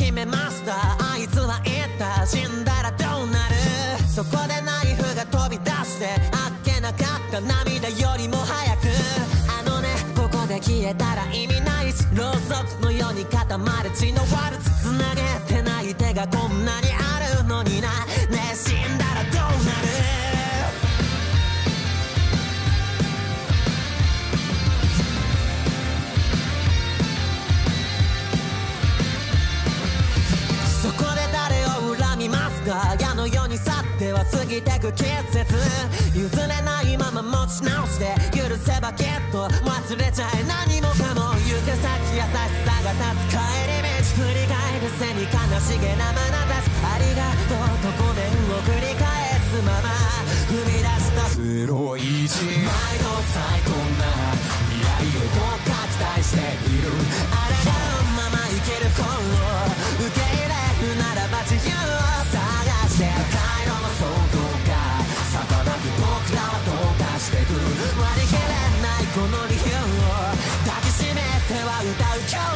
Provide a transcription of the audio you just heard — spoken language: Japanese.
決めました。あいつは言った、死んだらどうなる。そこでナイフが飛び出してあっけなかった涙よりも早く、あのねここで消えたら意味ないし、ろうそくのように固まる血のワルツ、つなげてない手がこんなにあるのにな。ねえ死んだらどうなる。そこで誰を恨みますか。矢のように去っては過ぎてく季節、譲れないまま持ち直して許せばきっと忘れちゃえ。何もかも行く先優しさが立つ帰り道、振り返る背に悲しげな眼差し、ありがとうとごめんを繰り返すまま踏み出した0-1、毎度最高な未来をどうか期待している。あらがうまま生きる頃受け入れるならば自由を探して、回路の想像が逆なく僕らはどうかしてく。割り切れないこの理由を抱きしめては歌う今日